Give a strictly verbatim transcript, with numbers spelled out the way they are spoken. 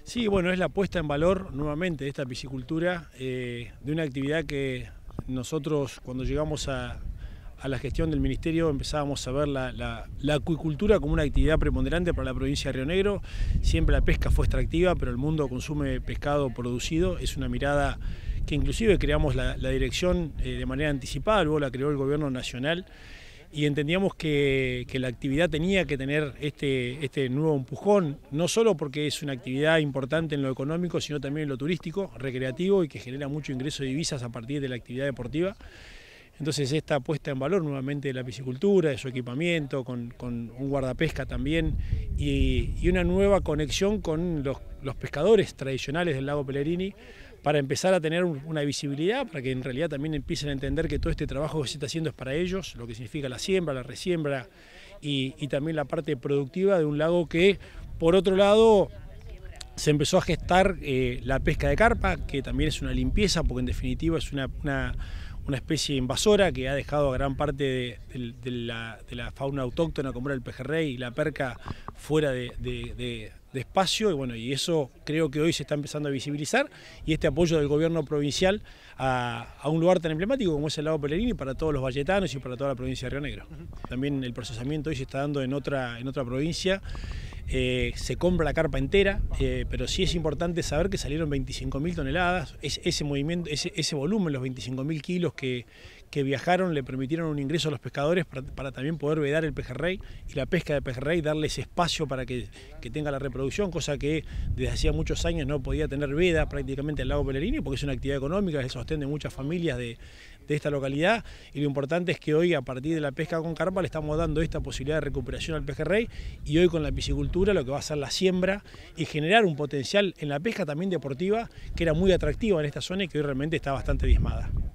Sí, bueno, es la puesta en valor nuevamente de esta piscicultura, eh, de una actividad que nosotros cuando llegamos a, a la gestión del Ministerio empezábamos a ver la, la, la acuicultura como una actividad preponderante para la provincia de Río Negro. Siempre la pesca fue extractiva, pero el mundo consume pescado producido. Es una mirada que inclusive creamos la, la dirección eh, de manera anticipada, luego la creó el gobierno nacional. Y entendíamos que, que la actividad tenía que tener este, este nuevo empujón, no solo porque es una actividad importante en lo económico, sino también en lo turístico, recreativo y que genera mucho ingreso de divisas a partir de la actividad deportiva. Entonces esta puesta en valor nuevamente de la piscicultura, de su equipamiento, con, con un guardapesca también y, y una nueva conexión con los, los pescadores tradicionales del lago Pellegrini, para empezar a tener una visibilidad, para que en realidad también empiecen a entender que todo este trabajo que se está haciendo es para ellos, lo que significa la siembra, la resiembra y, y también la parte productiva de un lago que, por otro lado, se empezó a gestar eh, la pesca de carpa, que también es una limpieza, porque en definitiva es una, una, una especie invasora que ha dejado a gran parte de, de, de, la, de la fauna autóctona, como era el pejerrey y la perca, fuera de, de, de de espacio, y bueno, y eso creo que hoy se está empezando a visibilizar, y este apoyo del gobierno provincial a, a un lugar tan emblemático como es el lago Pellegrini para todos los valletanos y para toda la provincia de Río Negro. También el procesamiento hoy se está dando en otra, en otra provincia. Eh, se compra la carpa entera, eh, pero sí es importante saber que salieron veinticinco mil toneladas, es, ese movimiento, ese, ese volumen, los veinticinco mil kilos que, que viajaron, le permitieron un ingreso a los pescadores para, para también poder vedar el pejerrey y la pesca de pejerrey, darle ese espacio para que, que tenga la reproducción, cosa que desde hacía muchos años no podía tener veda prácticamente el lago Pellegrini, porque es una actividad económica que sostén de muchas familias de, de esta localidad, y lo importante es que hoy, a partir de la pesca con carpa, le estamos dando esta posibilidad de recuperación al pejerrey, y hoy con la piscicultura lo que va a ser la siembra y generar un potencial en la pesca también deportiva, que era muy atractiva en esta zona y que hoy realmente está bastante diezmada.